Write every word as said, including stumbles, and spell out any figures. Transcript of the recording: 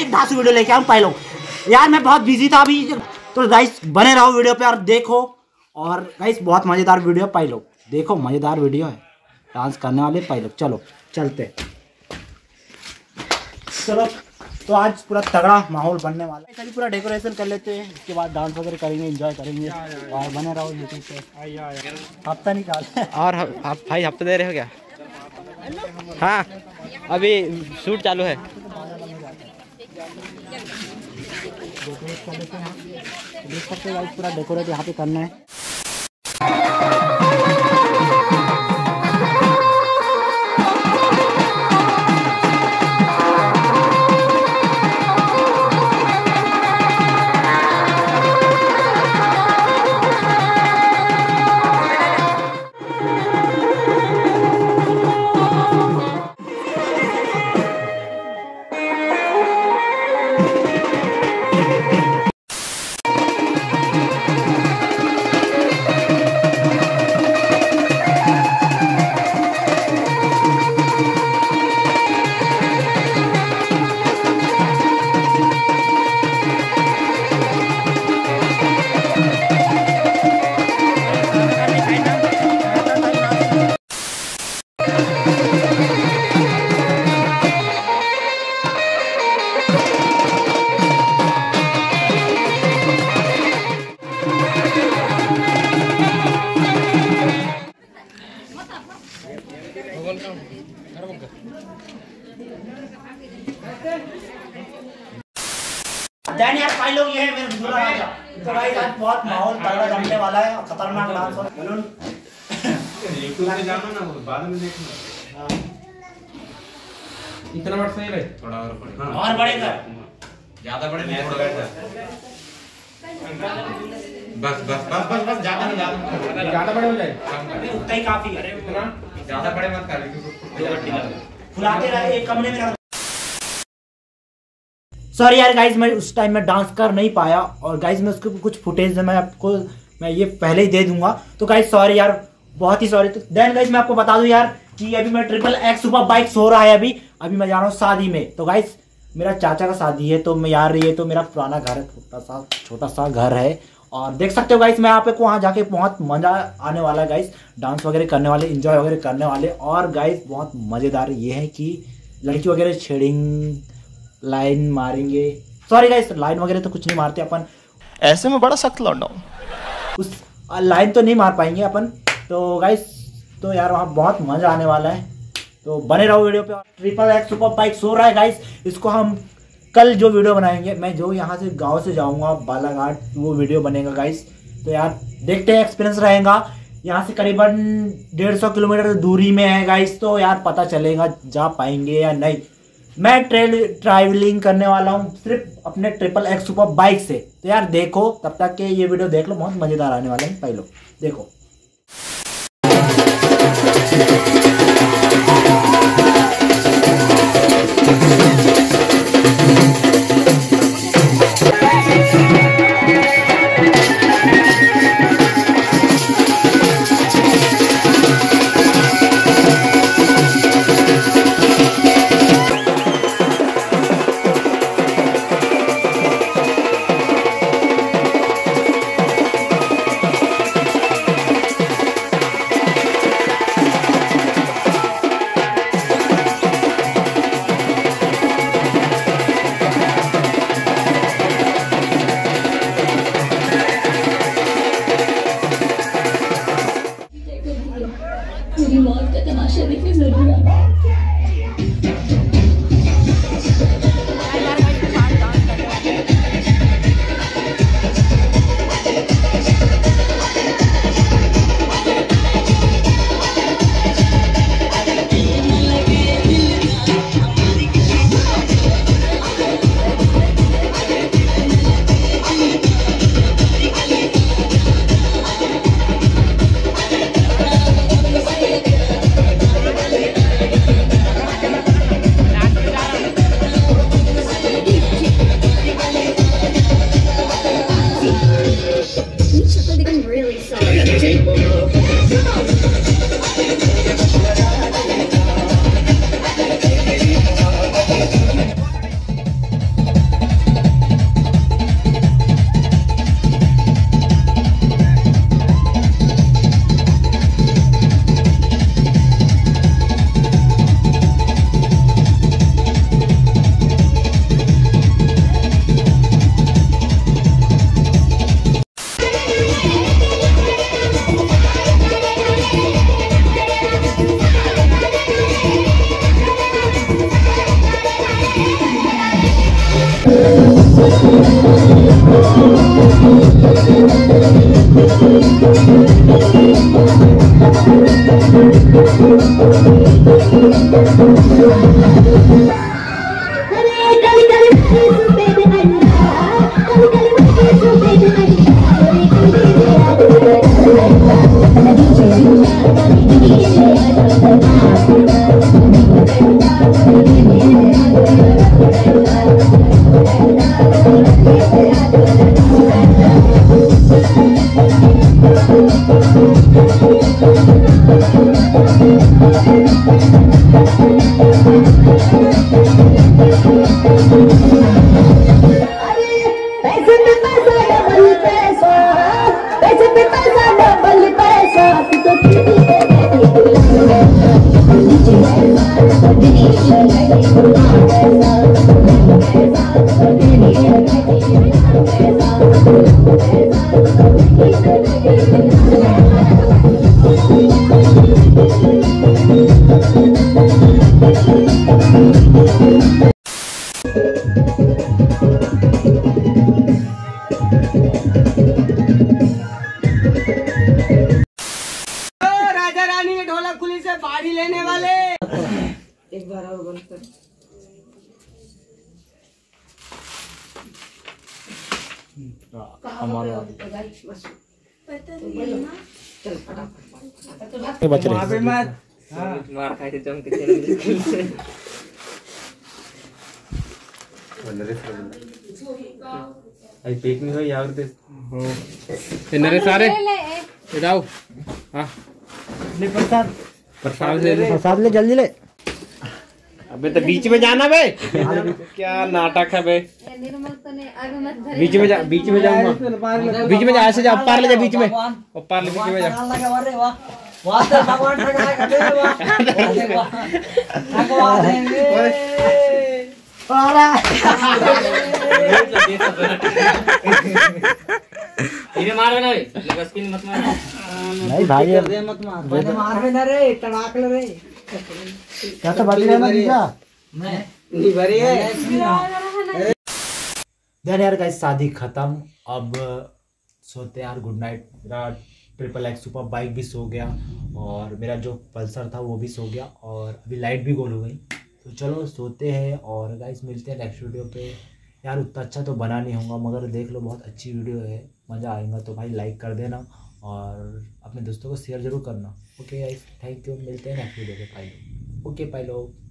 एक धांसू वीडियो लेके आऊँ पायलट। यार मैं बहुत बिजी था अभी, तो गाइस बने रहो वीडियो पे और देखो। और गाइस बहुत मजेदार वीडियो पायलट, देखो मजेदार वीडियो है, डांस करने वाले पायलट। चलो चलते, चलो। तो आज पूरा तगड़ा माहौल बनने वाला है, पूरा डेकोरेशन कर लेते हैं, इसके बाद डांस वगैरह करेंगे, एंजॉय करेंगे और बने रहो यूट्यूब पे। हफ्ता निकाल और आप भाई हफ्ता दे रहे हो क्या? हाँ अभी शूट चालू है। डेकोरेट कर लेते हैं, देख सकते हैं पूरा डेकोरेट यहाँ पे करना है। देन यार भाई लोग, ये है मेरे दूल्हा राजा। तो भाई आज बहुत माहौल तगड़ा जमने वाला है, खतरनाक डांस और बलून। यूट्यूब पे जाना ना, बाद में देखना। इतना बड़ा सही रहे, थोड़ा और बड़े और बड़े कर, ज्यादा बड़े नहीं, थोड़ा बस बस बस बस बस ज्यादा नहीं, ज्यादा ज्यादा बड़े हो जाए उतना ही काफी है। इतना ज्यादा बड़े मत कर, क्योंकि फुलाते रहे एक कमरे में। सॉरी यार गाइज, मैं उस टाइम में डांस कर नहीं पाया, और गाइज मैं उसके कुछ फुटेज मैं आपको मैं ये पहले ही दे दूंगा। तो गाइज सॉरी यार, बहुत ही सॉरी। तो देन गाइज मैं आपको बता दूं यार कि अभी मैं ट्रिपल एक्स सुपर बाइक हो रहा है, अभी अभी मैं जा रहा हूँ शादी में। तो गाइज मेरा चाचा का शादी है, तो मैं यार ये तो मेरा पुराना घर है, छोटा सा छोटा सा घर है, और देख सकते हो गाइज मैं यहाँ पे वहाँ जाके बहुत मजा आने वाला है गाइज, डांस वगैरह करने वाले, इंजॉय वगैरह करने वाले। और गाइज बहुत मजेदार ये है कि लड़की वगैरह छेड़ेंगे, लाइन मारेंगे। सॉरी गाइस, लाइन वगैरह तो कुछ नहीं मारते अपन, ऐसे में बड़ा सख्त लौंडा हूं, उस लाइन तो नहीं मार पाएंगे अपन। तो गाइस तो यार वहाँ बहुत मजा आने वाला है, तो बने रहो वीडियो पे। ट्रिपल एक्स सुपर बाइक सो रहा है गाइस, इसको हम कल जो वीडियो बनाएंगे, मैं जो यहाँ से गांव से जाऊँगा बालाघाट, वो वीडियो बनेगा गाइस। तो यार देखते हैं, एक्सपीरियंस रहेगा। यहाँ से करीबन डेढ़ सौ किलोमीटर दूरी में है गाइस, तो यार पता चलेगा जा पाएंगे या नहीं। मैं ट्रेल ट्रैवलिंग करने वाला हूँ सिर्फ अपने ट्रिपल एक्स सुपर बाइक से। तो यार देखो, तब तक के ये वीडियो देख लो, बहुत मजेदार आने वाला है। पहले देखो। राजा रानी के ढोलक खुली से बाड़ी लेने वाले एक बार और बंद कर। बच रहे मार खाए थे जम के चले आई पेक नहीं हो यार ते इनरे सारे इडाओ हां ले प्रसाद प्रसाद ले ले प्रसाद ले जल्दी ले। अबे तो बीच में जाना बे क्या नाटक है बे बीच में जा बीच में जाऊंगा बीच में जा ऐसे जा ऊपर ले जा बीच में ऊपर ले बीच में जा वाह भगवान ठगा दे वाह भगवान देंगे इन्हें मार ना रे लगा स्किन मत मार नहीं भाई मत मार मैंने मार ना रे तड़ाक ले रे क्या तो बड़ी है ना जीजा मैं नहीं भरी है। देन यार गाइस शादी खत्म, अब सोते यार, गुड नाइट। मेरा ट्रिपल एक्स सुपर बाइक भी सो गया और मेरा जो पल्सर था वो भी सो गया और अभी लाइट भी गोल हो गई। तो चलो सोते हैं और गाइस मिलते हैं नेक्स्ट वीडियो पे। यार उतना अच्छा तो बना नहीं होगा मगर देख लो बहुत अच्छी वीडियो है, मज़ा आएगा। तो भाई लाइक कर देना और अपने दोस्तों को शेयर ज़रूर करना। ओके गाइस, थैंक यू, मिलते हैं नेक्स्ट वीडियो पे। पाई लो ओके पाई लो।